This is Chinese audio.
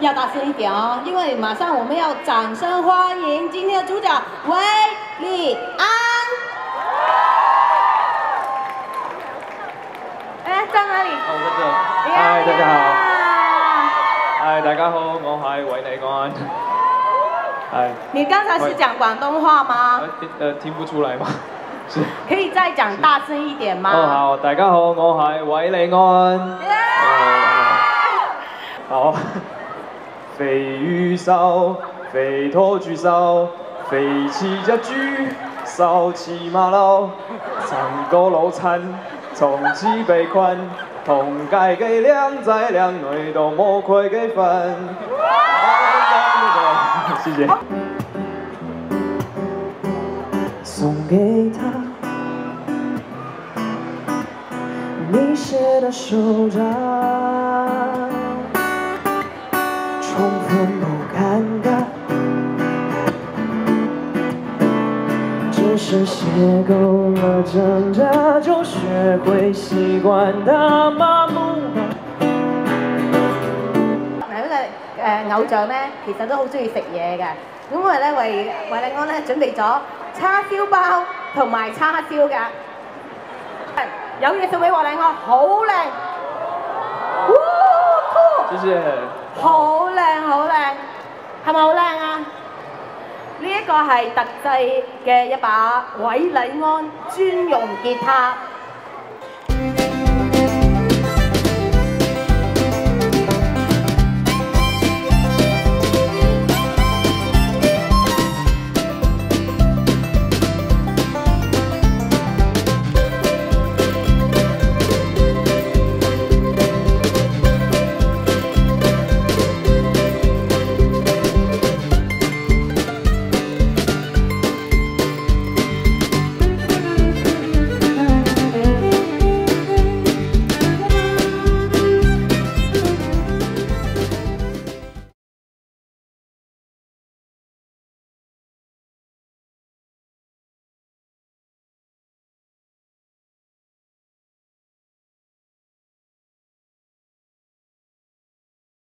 要大声一点哦，因为马上我们要掌声欢迎今天的主角韦礼安。哎，在哪里？ 哦，我在这。嗨，大家好。嗨，大家好，我係韦禮安。嗨。 你刚才是讲广东话吗？ 聽不出來嗎？是。 可以再讲大声一点吗？ 哦，好，大家好，我係韦禮安。好。飛魚燒，飛拖豬燒，飛起隻豬，燒起馬騮，三個老襯，從此被困，同街嘅靚仔靚女都冇佢嘅份。謝謝。送給他你寫的手札。重逢不尷尬，只是寫夠了掙扎，就學會習慣它麻木吧。 嗱，因為偶像咧，其實都好中意食嘢嘅，咁我哋咧為禮安咧準備咗叉燒包同埋叉燒㗎，有嘢送俾韦禮安，好靚， 謝謝。 好靚好靚，係咪好靚啊？呢一個係特製嘅一把韦禮安專用吉他。